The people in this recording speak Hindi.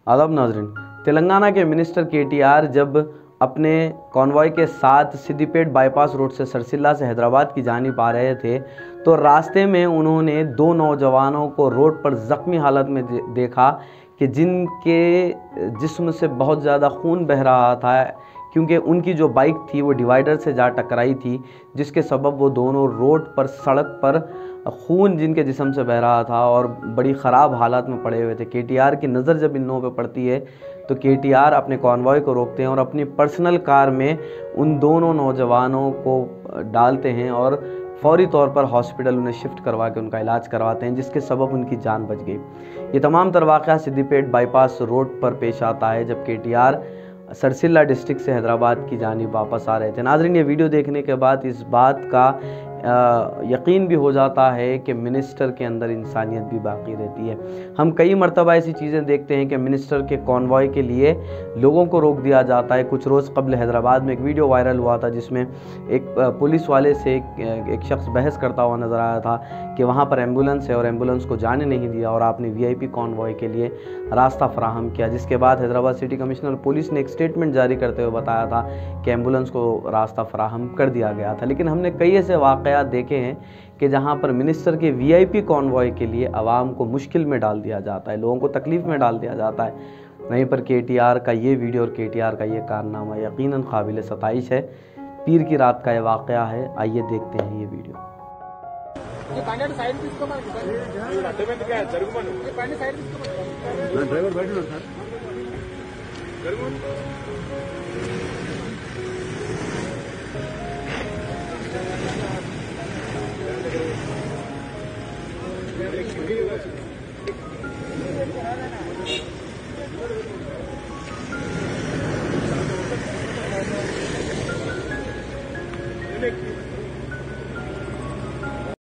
आदाब नाज़रीन, तेलंगाना के मिनिस्टर केटीआर जब अपने कॉन्वॉय के साथ सिद्दीपेट बाईपास रोड से सरसिल्ला से हैदराबाद की जानिब आ रहे थे तो रास्ते में उन्होंने दो नौजवानों को रोड पर ज़ख्मी हालत में देखा कि जिनके जिस्म से बहुत ज़्यादा खून बह रहा था, क्योंकि उनकी जो बाइक थी वो डिवाइडर से जा टकराई थी, जिसके सबब वो दोनों रोड पर सड़क पर खून जिनके जिस्म से बह रहा था और बड़ी ख़राब हालत में पड़े हुए थे। केटीआर की नज़र जब इन लोगों पे पड़ती है तो केटीआर अपने कॉन्वॉय को रोकते हैं और अपनी पर्सनल कार में उन दोनों नौजवानों को डालते हैं और फौरी तौर पर हॉस्पिटल उन्हें शिफ्ट करवा के उनका इलाज करवाते हैं, जिसके सबब उनकी जान बच गई। ये तमाम तर वाक़या सिद्दीपेट बाईपास रोड पर पेश आता है जब केटीआर सरसिल्ला डिस्ट्रिक्ट से हैदराबाद की जानिब वापस आ रहे थे। नाज़रीन, ये वीडियो देखने के बाद इस बात का यकीन भी हो जाता है कि मिनिस्टर के अंदर इंसानियत भी बाकी रहती है। हम कई मरतबा ऐसी चीज़ें देखते हैं कि मिनिस्टर के कॉन्वॉय के लिए लोगों को रोक दिया जाता है। कुछ रोज़ कबल हैदराबाद में एक वीडियो वायरल हुआ था जिसमें एक पुलिस वाले से एक शख्स बहस करता हुआ नज़र आया था कि वहाँ पर एम्बुलेंस है और एम्बुलेंस को जाने नहीं दिया और आपने VIP कॉन्वॉय के लिए रास्ता फराहम किया, जिसके बाद हैदराबाद सिटी कमिश्नर पुलिस ने एक स्टेटमेंट जारी करते हुए बताया था कि एम्बुलेंस को रास्ता फराहम कर दिया गया था। लेकिन हमने कई ऐसे वाक़यात देखे हैं कि जहां पर मिनिस्टर के VIP कॉन्वॉय के लिए आवाम को मुश्किल में डाल दिया जाता है, लोगों को तकलीफ़ में डाल दिया जाता है। वहीं पर केटीआर का ये वीडियो और केटीआर का ये कारनामा यकीनन काबिल सताइश है। पीर की रात का ये वाक़या है, आइए देखते हैं ये वीडियो। డ్రైవర్ బయట ఉన్నారు సార్. Thank you.